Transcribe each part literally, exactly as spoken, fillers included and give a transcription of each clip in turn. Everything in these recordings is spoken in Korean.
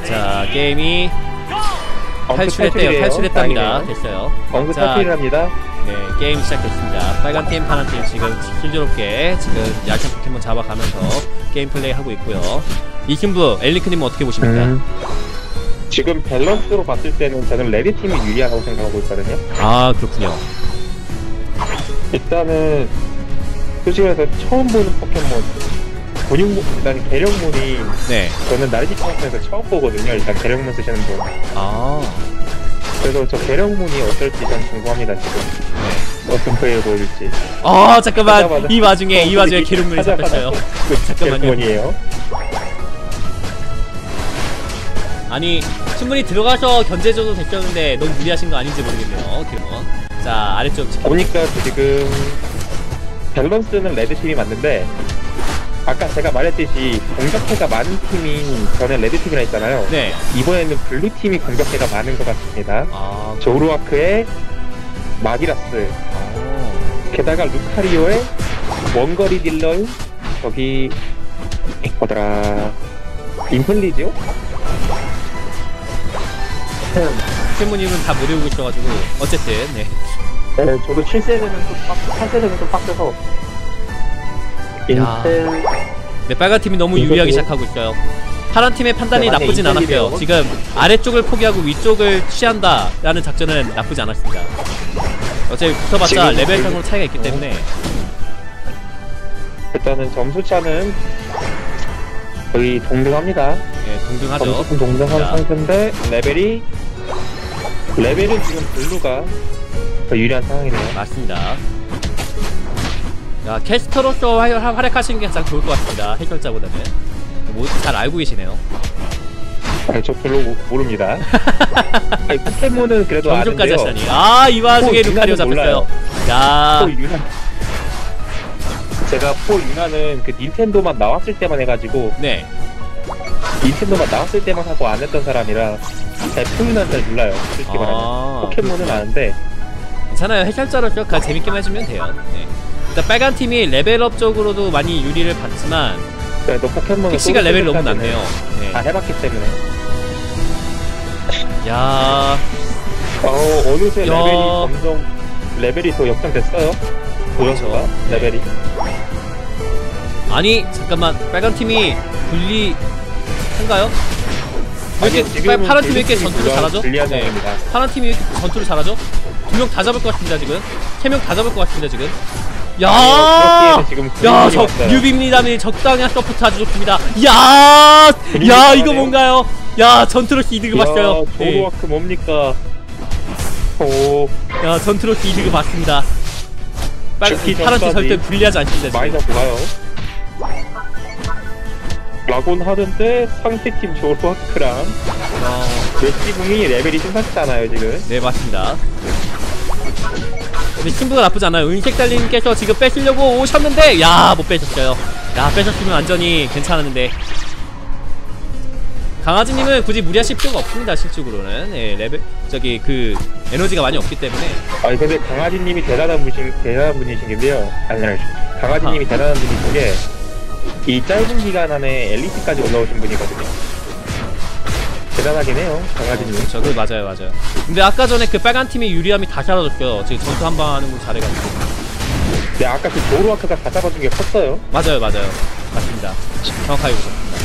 자, 게임이 탈출했대요. 탈출했답니다. 됐어요. 언급 탈출을 합니다. 네, 게임 시작됐습니다. 빨간팀, 파란팀 지금 순조롭게 지금 얇은 포켓몬 잡아가면서 게임 플레이 하고 있고요. 이 승부 엘리크님은 어떻게 보십니까? 음, 지금 밸런스로 봤을 때는 저는 레드팀이 유리하다고 생각하고 있거든요. 아, 그렇군요. 일단은 솔직히 말해서 처음 보는 포켓몬 근육몬, 일단 계력몬이 네. 저는 나르시 파운에서 처음 보거든요. 일단 계력몬 쓰시는 분. 아. 그래서 저 계력몬이 어떨지 전 궁금합니다 지금. 네. 어떤 플레이를 보여줄지. 아 잠깐만 이 와중에 이 와중에 계력몬이 잡혔어요. 잠깐만요. 아니 충분히 들어가서 견제줘도 됐었는데 너무 무리하신 거 아닌지 모르겠네요. 계력몬. 자 아래쪽 지켜. 보니까 지금 밸런스는 레드팀이 맞는데. 아까 제가 말했듯이 공격해가 많은 팀이 전에 레드팀이라 했잖아요. 네. 이번에는 블루팀이 공격해가 많은 것 같습니다. 아, 조르와크의 마기라스. 아. 게다가 루카리오의 원거리 딜러인 저기 뭐더라 인플리지오? 포켓몬님은 다 못 외우고 있어가지고 어쨌든 네. 네 저도 칠 세대는 좀 빡, 팔 세대는 좀 빡세서 인텔... 네, 빨간팀이 너무 유리하게 시작하고 있어요. 파란팀의 판단이 네, 나쁘진 않았고요. 지금 아래쪽을 포기하고 위쪽을 취한다 라는 작전은 나쁘지 않았습니다. 어차피 붙어봤자 레벨상으로 차이가 있기 때문에 일단은 점수차는 거의 동등합니다. 네, 동등하죠. 점수는 동등한 상태인데 레벨이 레벨은 지금 블루가 더 유리한 상황이네요. 맞습니다. 야, 캐스터로서 활, 활약하시는 게 가장 좋을 것 같습니다. 해결자보다는. 뭐, 잘 알고 계시네요. 아니, 저 별로 모, 모릅니다. 아니, 포켓몬은 그래도 정조까지 하시다니. 아, 이 와중에 루카리오 잡혔어요. 야. 포 유나. 제가 포 유나는 그 닌텐도만 나왔을 때만 해가지고. 네. 닌텐도만 나왔을 때만 하고 안 했던 사람이라 잘 포 유나는 잘 몰라요. 솔직히 말하면. 아, 포켓몬은 아는데. 괜찮아요. 해결자로서 그냥 재밌게만 해주면 돼요. 네. 일단 빨간 팀이 레벨업 쪽으로도 많이 유리를 받지만 그래도 포켓몬은 픽시가 레벨이 너무 낮네요. 네. 다 해봤기 때문에. 야, 어 어느새 야. 레벨이 점점 레벨이 더 역전됐어요. 보여서가 그렇죠. 레벨이. 아니 잠깐만 빨간 팀이 분리한가요? 왜 이렇게 빨, 파란 팀이 왜 이렇게 전투를 잘하죠? 네. 파란 팀이 왜 이렇게 전투를 잘하죠? 두 명 다 잡을 것 같습니다 지금. 세 명 다 잡을 것 같습니다 지금. 야, 아, 지금 야, 저 뉴비입니다니 적당한 서포트 아주 좋습니다. 야, 야, 이거 뭔가요? 야, 전투로스 이득을 봤어요. 조로와크 네. 뭡니까? 오, 야, 전투로스 이득을 봤습니다. 빨간 파란색 절대 불리하지 않습니다. 많이 잡고가요. 라곤 하던데 상대팀 조로와크랑 웨지궁이 레벨이 심상치 않아요 지금. 네, 맞습니다. 근데 친구가 나쁘지 않아요. 은색 달님께서 지금 뺏으려고 오셨는데 야, 못 뺏었어요. 야, 뺏었으면 완전히 괜찮았는데 강아지님은 굳이 무리하실 필요가 없습니다. 실적으로는 예, 레벨 저기 그 에너지가 많이 없기 때문에. 아니 근데 강아지님이 대단한 분이신 대단한 분이신데요. 아니 아니 강아지님이 아. 대단한 분이신 게 이 짧은 기간 안에 엘리트까지 올라오신 분이거든요. 대단하긴 해요, 강아지님. 어, 그렇죠, 그 맞아요, 맞아요. 근데 아까 전에 그 빨간 팀의 유리함이 다 사라졌어요. 지금 전투 한 방 하는 거 잘해가지고. 네, 아까 그 조로아크가 다 잡아준 게 컸어요. 맞아요, 맞아요. 맞습니다. 정확하게 보셨습니다.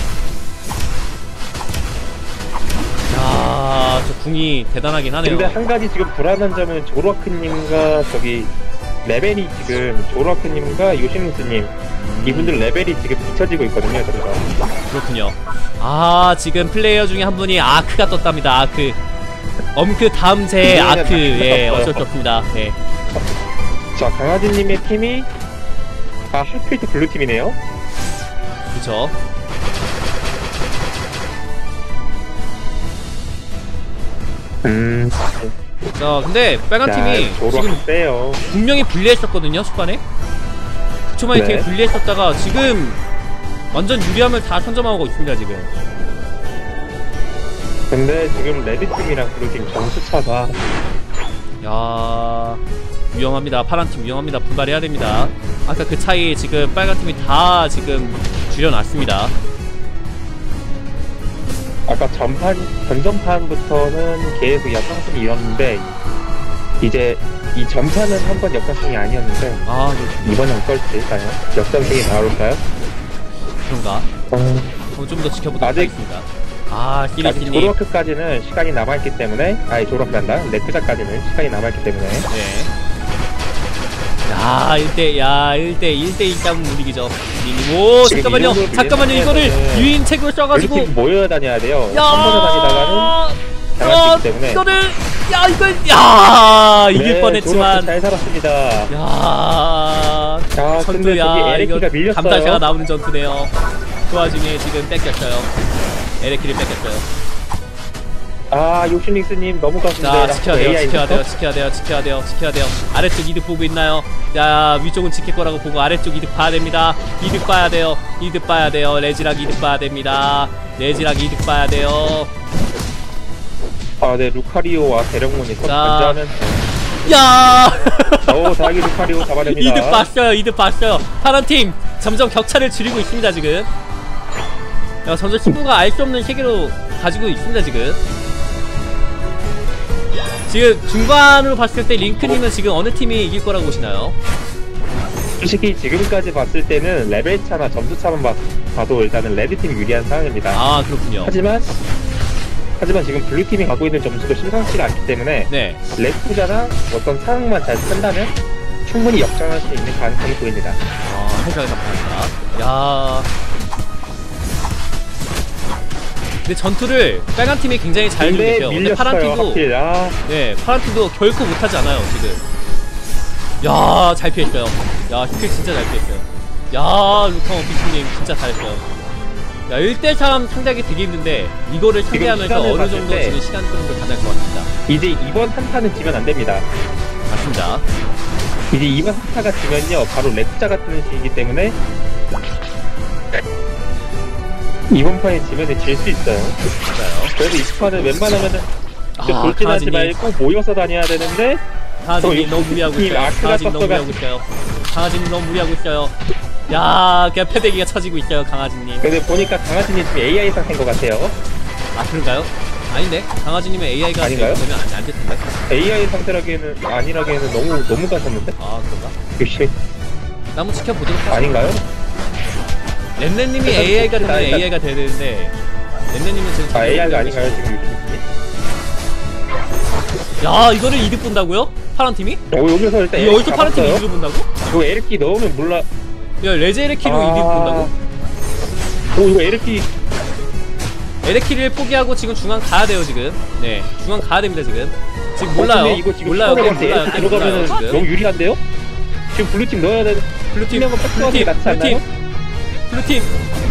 야, 저 궁이 대단하긴 하네요. 근데 한 가지 지금 불안한 점은 조로아크님과 저기 레벨이 지금 조로아크님과 요시무스님 음. 이분들 레벨이 지금 붙여지고 있거든요, 저희가. 그렇군요. 아, 지금 플레이어 중에 한 분이 아크가 떴답니다. 아크. 엄크 다음 제 아크. 예, 어쩔 수 없습니다. 네. 자, 강아지님의 팀이 아, 하필 또 블루팀이네요. 그쵸. 음. 자, 근데 빨간 팀이 지금 세요. 분명히 불리했었거든요, 초반에. 초반에 네. 되게 불리했었다가 지금 완전 유리함을 다 선점하고 있습니다, 지금. 근데 지금 레드팀이랑 블루팀 점수차가 야, 위험합니다. 파란팀 위험합니다. 분발해야 됩니다. 아까 그 차이 지금 빨간팀이 다 지금 줄여놨습니다. 아까 전판, 전전판부터는 계속 역전승이 이뤘는데, 이제 이 전판은 한 번 역전승이 아니었는데, 아, 네. 이번엔 어떨지, 과연? 역전승이 나올까요? 그런가? 어... 그럼 좀 더 지켜보도록 아직- 하겠습니다. 아, 아직 히리키님. 졸업크까지는 시간이 남아있기 때문에, 아니, 졸업한다. 레크자까지는 시간이 남아있기 때문에, 네. 야, 일 대, 야, 일 대, 일 대 이 싸움 분위기죠. 오, 지금 잠깐만요. 이 정도 잠깐만요. 이거를 밀리면은 유인책으로 써가지고. 우리 팀 모여 다녀야 돼요. 야, 한 번에 다니다가는 당할 수 있기 때문에. 이거를, 야, 이걸, 야, 이길 네, 뻔했지만. 졸업크 잘 살았습니다. 야, 자, 근데 저기 전투야. 에레키가 이거 밀렸어요. 감다샤가 나오는 전투네요. 그 와중에 지금 뺏겼어요. 에레키를 뺏겼어요. 아, 요시닉스님 너무 가신데. 자, 지켜야 돼요, 지켜야 돼요, 지켜야 돼요, 지켜야 돼요, 지켜야 돼요. 아래쪽 이득 보고 있나요? 자, 위쪽은 지킬 거라고 보고 아래쪽 이득 봐야 됩니다. 이득 봐야 돼요, 이득 봐야 돼요. 레지락 이득 봐야 됩니다. 레지락 이득 봐야 돼요. 아, 네, 루카리오와 대령문이 서 자. 견제하는. 야! 오, 다행히 루카리오 잡아냅니다. 이득 봤어요, 이득 봤어요. 파란 팀 점점 격차를 줄이고 있습니다 지금. 야, 점점 친구가 알 수 없는 세계로 가지고 있습니다 지금. 지금 중반으로 봤을 때 링크님은 지금 어느 팀이 이길 거라고 보시나요? 솔직히 지금까지 봤을 때는 레벨 차나 점수 차만 봐, 봐도 일단은 레드팀이 유리한 상황입니다. 아, 그렇군요. 하지만 하지만 지금 블루팀이 갖고 있는 점수도 심상치가 않기 때문에 네. 레프자나 어떤 상황만 잘 쓴다면 충분히 역전할 수 있는 가능성이 보입니다. 아, 해석이 감사합니다. 야. 근데 전투를 빨간 팀이 굉장히 잘 해주고 계세요. 근데 파란 팀도 하필. 아, 네, 파란 팀도 결코 못하지 않아요 지금. 야, 잘 피했어요. 야, 스킬 진짜 잘 피했어요. 야, 루카모 비스님 진짜 잘했어요. 야, 일 대 삼 상대하기 되게 힘든데 이거를 상대하면서 시간을 어느 봤을 정도 때 지금 시간 끄는 걸 가져갈 것 같습니다. 이제 이번 한타는 지면 안 됩니다. 맞습니다. 이제 이번 한타가 지면요 바로 레프자가 뜨는 시기이기 때문에 이번 판에 지면은 질 수 있어요. 맞아요. 그래도 이 판은 웬만하면은 아, 돌진하지 강아지님. 말고 모여서 다녀야 되는데 강아지님 너무 무리하고 이 있어요. 아크가 강아지님 너무 떴어가지고. 무리하고 있어요. 강아지님 너무 무리하고 있어요. 야, 그냥 패대기가 쳐지고 있어요, 강아지님. 근데 보니까 강아지님 지금 에이아이 상태인 것 같아요. 아, 그런가요? 아닌데? 강아지님은 에이아이가 아닌가요? 되면 안, 안 될 텐데. 에이아이 상태라기에는 아니라기에는 너무 너무 가셨는데? 아, 그런가? 역시 한번 지켜보도록 하죠. 아닌가요? 렘렘님이 일단 에이아이가 되면 일단- 일단- 에이아이가 돼야 되는데 렘렘님은 지금 아 에이아이가 아닌가요 지금 유튜브님? 야, 이거를 이득 본다고요? 파란 팀이? 어 여기서 일단 이거 여기서 파란 팀이 잡았어요. 이득을 본다고? 이거 에르키 넣으면 몰라. 야, 레제 에레키로 아. 이득 본다고? 오 이거 에르키 에레키를 포기하고 지금 중앙 가야 돼요 지금. 네, 중앙 가야 됩니다 지금. 지금 몰라요. 어, 근데 이거 지금 몰라요. 게임 스코어가 몰라요. 에르키 게임 몰라요 들어가면은 지금. 너무 유리한데요? 지금 블루팀 넣어야 돼. 블루팀, 팀 한번 딱 블루팀, 낫지 블루팀, 않나요? 블루팀.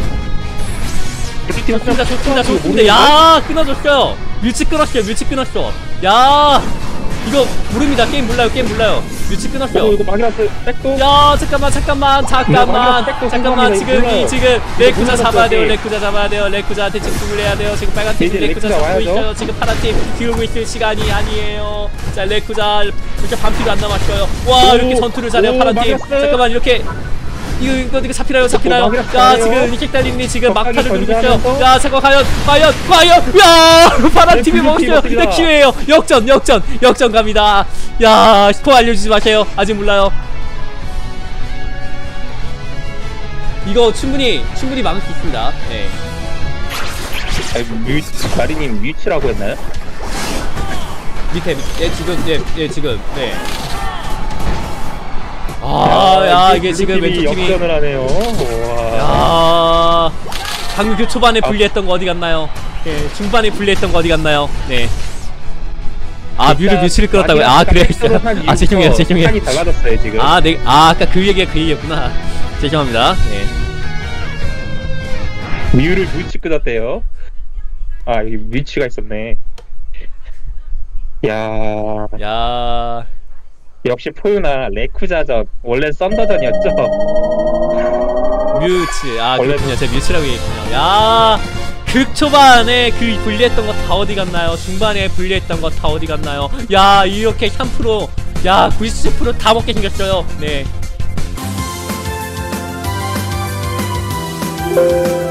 블루팀 좋습니다, 좋습니다, 좋습니다. 야, 끊어줬어요. 뮤치 끊었어요. 뮤치 끊었어. 야, 이거 모릅니다. 게임 몰라요. 게임 몰라요. 뮤치 끊었어요. 오 이거 마기라스 백도. 야, 잠깐만, 잠깐만, 잠깐만, 백도 잠깐만. 성공이네, 지금 몰라요. 이 지금 레쿠자 몰라요, 잡아야 돼요. 저기. 레쿠자 잡아야 돼요. 레쿠자한테 집중을 해야 돼요. 지금 빨간 팀 이제 레쿠자 레쿠자 잡고 와야죠. 있어요. 지금 파란 팀 비우고 있을 시간이 아니에요. 자, 레쿠자 이렇게 반피도 안 남았어요. 와, 오, 이렇게 전투를 잘해요. 오, 파란 팀. 막았어. 잠깐만, 이렇게. 이거 이거 이거 잡히나요? 잡히나요? 오, 막았어요. 야, 지금 이킥 달리니 지금 격하게 막타를 누르고 있어요. 견제하면서. 야, 잠깐 과연 과연 과연. 야, 파란 네, 팀이 블루팀 먹었어요. 어떻게 네, 기회예요. 역전, 역전, 역전 갑니다. 야, 스코어 알려주지 마세요. 아직 몰라요. 이거 충분히 충분히 막을 수 있습니다. 네. 아니, 뮤 마리님 뮤치라고 했나요? 밑에 밑에 예, 지금 예, 예 지금 네. 아, 야, 이게 지금 블루팀이 왼쪽 팀이 역전을 하네요. 와. 야, 방금 그 초반에 불리했던 거 어디 갔나요? 예, 중반에 불리했던 거 어디 갔나요? 네. 아, 뮤를 뮤치를 끌었다고요? 아, 그래요? 아, 죄송해요, 죄송해요. 판이 달라졌어요 지금. 아, 네, 아, 아까 그 얘기가 그 얘기였구나. 죄송합니다. 네. 뮤를 뮤치 끄었대요. 아, 여기 뮤치가 있었네. 야, 야, 역시 포유나 레쿠자전 원래 썬더전이었죠. 뮤치. 아, 원래 그렇군요. 제가 뮤치라고 얘기했군요. 야, 극 초반에 그 분리했던 거 다 어디 갔나요? 중반에 분리했던 거 다 어디 갔나요? 야, 이렇게 삼 퍼센트, 야, 구십 퍼센트 다 먹게 생겼어요. 네.